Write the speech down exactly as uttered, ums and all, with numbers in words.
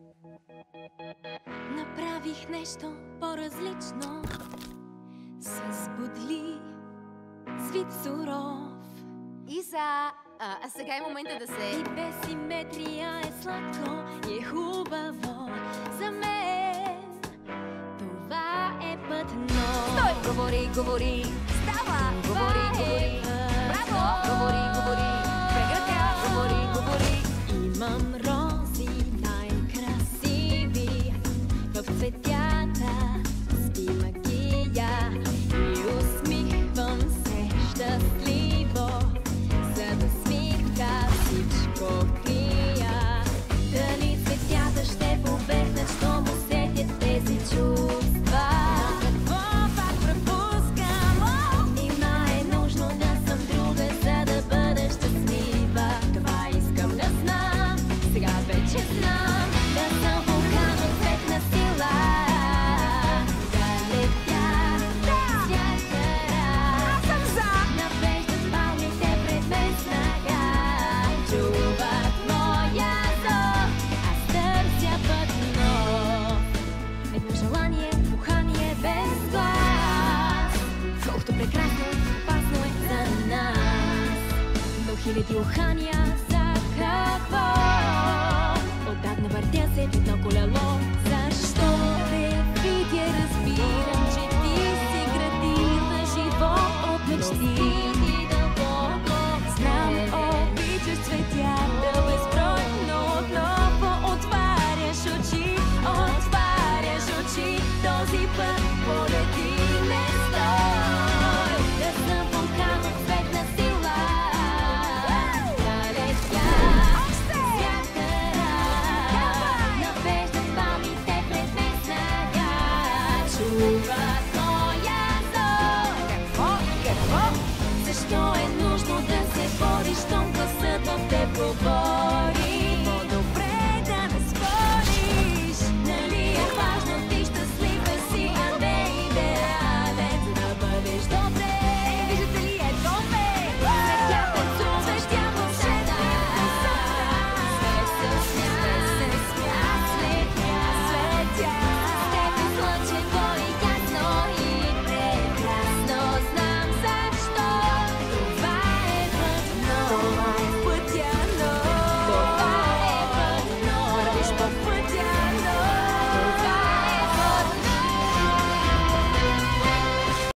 Направих нещо по-различно. С бодли, свит суров. Иса, а, а сега е момента да се... И без симетрия е сладко и е хубаво за мен. Това е път, но... Стой! Говори, говори! Става! Говори, говори! Браво! Говори, говори! Прегръдя! Говори, говори! Имам рози най-красиви в цветята, спи магия и усмихвам се щастливо, за да смихка всичко крия. Дали цветята ще побегнат, щом усетят тези чувства? Какво пак пропускам? Нима е нужно да съм друга, за да бъда щастлива. Това искам да знам, сега вече знам. Да съм вулкан от светна сила, да летя с вятъра. Аз съм за! Навеждат палмите пред мен снага, чуват моя зов, аз търся път нов. Едно желание, духание без глас, колкото прекрасно, опасно е за нас. До хиляди ухания